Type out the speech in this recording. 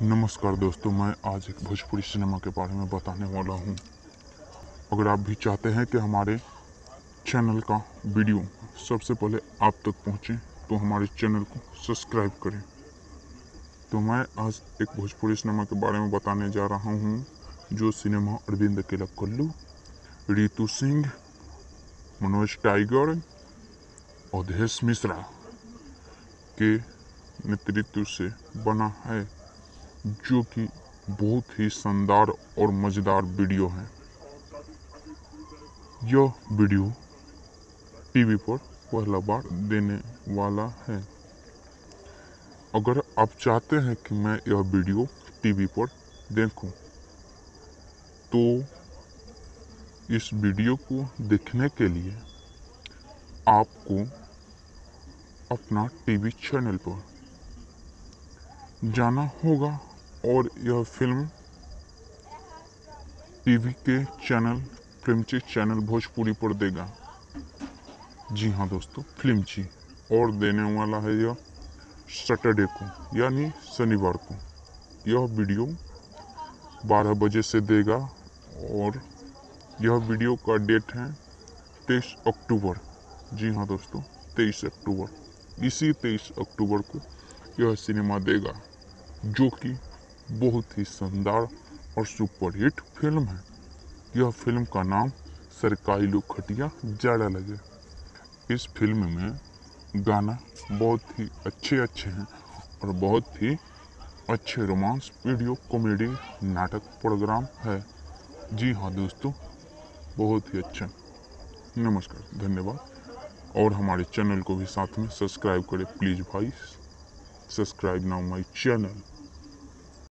नमस्कार दोस्तों, मैं आज एक भोजपुरी सिनेमा के बारे में बताने वाला हूँ। अगर आप भी चाहते हैं कि हमारे चैनल का वीडियो सबसे पहले आप तक पहुँचे तो हमारे चैनल को सब्सक्राइब करें। तो मैं आज एक भोजपुरी सिनेमा के बारे में बताने जा रहा हूँ, जो सिनेमा अरविंद किलकल्लू, रितु सिंह, मनोज टाइगर, अवधेश मिश्रा के नेतृत्व से बना है, जो कि बहुत ही शानदार और मज़ेदार वीडियो है। यह वीडियो टीवी पर पहला बार देने वाला है। अगर आप चाहते हैं कि मैं यह वीडियो टीवी पर देखूं, तो इस वीडियो को देखने के लिए आपको अपना टीवी चैनल पर जाना होगा और यह फिल्म टीवी के चैनल फिल्मची चैनल भोजपुरी पर देगा। जी हाँ दोस्तों, फिल्मची और देने वाला है यह सैटरडे को, यानी शनिवार को। यह वीडियो 12 बजे से देगा और यह वीडियो का डेट है 23 अक्टूबर। जी हाँ दोस्तों, 23 अक्टूबर। इसी 23 अक्टूबर को यह सिनेमा देगा, जो कि बहुत ही शानदार और सुपरहिट फिल्म है। यह फिल्म का नाम सरकाई लोग खटिया ज़्यादा लगे। इस फिल्म में गाना बहुत ही अच्छे हैं और बहुत ही अच्छे रोमांस वीडियो कॉमेडी नाटक प्रोग्राम है। जी हाँ दोस्तों, बहुत ही अच्छा। नमस्कार, धन्यवाद। और हमारे चैनल को भी साथ में सब्सक्राइब करें प्लीज़ भाई। Subscribe now my channel.